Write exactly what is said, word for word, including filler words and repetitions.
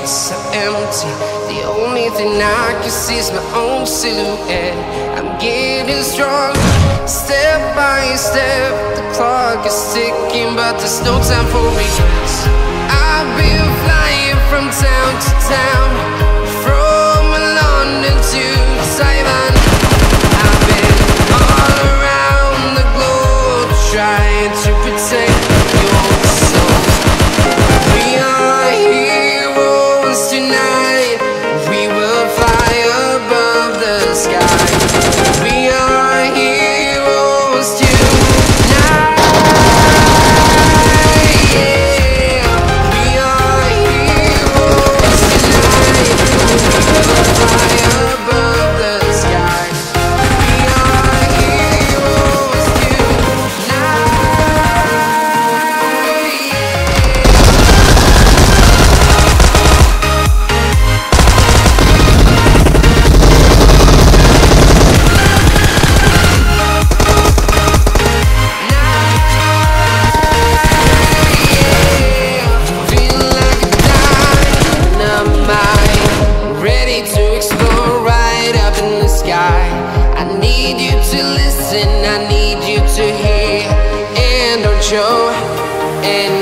so empty. The only thing I can see is my own silhouette. I'm getting stronger, step by step. The clock is ticking, but there's no time for regrets. I've been flying from town to town, from London to Taiwan. I've been all around the globe, trying to protect your soul. We are heroes tonight. We will fly above the sky. We are heroes tonight. Yeah. We are heroes tonight. We will fly above the sky. We are heroes tonight. Feel like a dynamite, ready to explore right up in the sky. I need you to listen, I need you to hear, and don't show. And